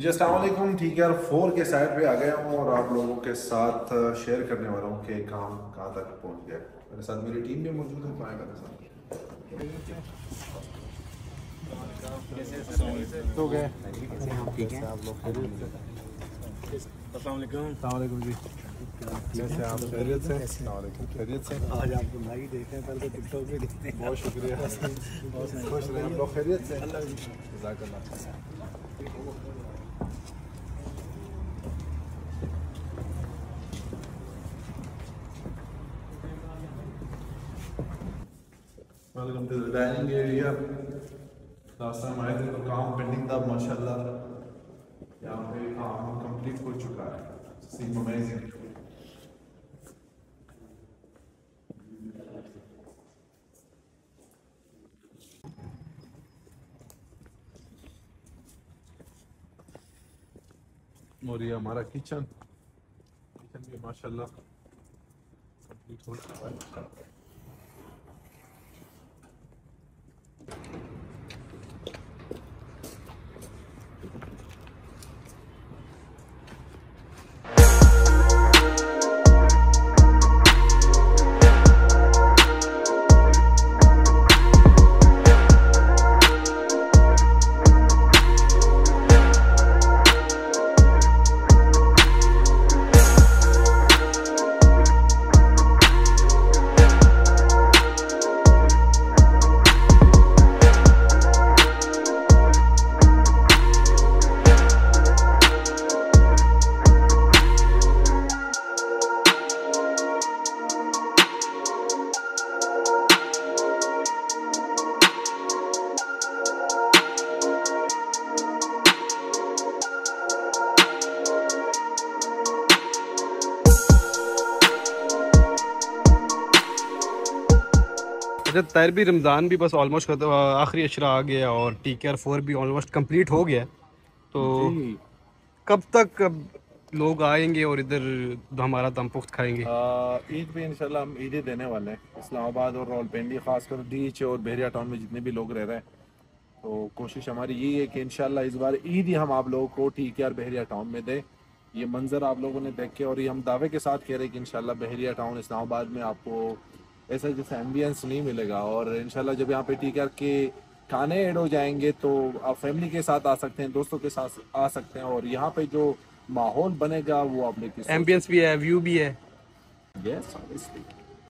जी अस्सलाम वालेकुम। TKR 4 के साइड पे आ गया हूँ और आप लोगों के साथ शेयर करने वाला हूँ कि काम कहाँ तक पहुँच गया। मेरे साथ मेरी टीम भी मौजूद है। पाए मेरे साथ तो गए ठीक है। आप लोग खैरियत से? अस्सलाम वालेकुम। अस्सलाम वालेकुम जी। कैसे आप खैरियत से? अस्सलाम वालेकुम। खैरियत से? आज आपको भाई देखते हैं, पहले तो टिकटॉक पे देखते हैं। बहुत शुक्रिया। खुश रहें आप लोग। खैरियत से? जज़ाकल्लाह। Welcome to the dining area. Last time आए थे तो काम पेंडिंग था, माशाल्लाह यहाँ पे काम कंप्लीट हो चुका है। Seem amazing. और ये हमारा किचन भी माशाल्लाह कंप्लीट हो चुका है। अच्छा ताहिर भी, रमज़ान भी बस ऑलमोस्ट आखिरी अशरा आ गया और TKR 4 भी ऑलमोस्ट कंप्लीट हो गया। तो जी कब तक अब लोग आएंगे और इधर हमारा दम पुख्त खाएंगे? ईद पे इंशाल्लाह हम ईदें देने वाले हैं इस्लामाबाद और रावलपिंडी, खासकर डीच और बहरिया टाउन में जितने भी लोग रह रहे हैं। तो कोशिश हमारी यही है कि इंशाल्लाह इस बार ईद ही हम आप लोगों को TKR बहरिया टाउन में दें। ये मंजर आप लोगों ने देख के और ये हम दावे के साथ कह रहे हैं कि इंशाल्लाह बहरिया टाउन इस्लामाबाद में आपको ऐसा जैसा एम्बियंस नहीं मिलेगा। और इंशाल्लाह जब यहाँ पे TKR के खाने ऐड हो जाएंगे तो आप फैमिली के साथ आ सकते हैं, दोस्तों के साथ आ सकते हैं और यहाँ पे जो माहौल बनेगा वो आप लेके एम्बियंस भी है, व्यू भी है। Yes obviously.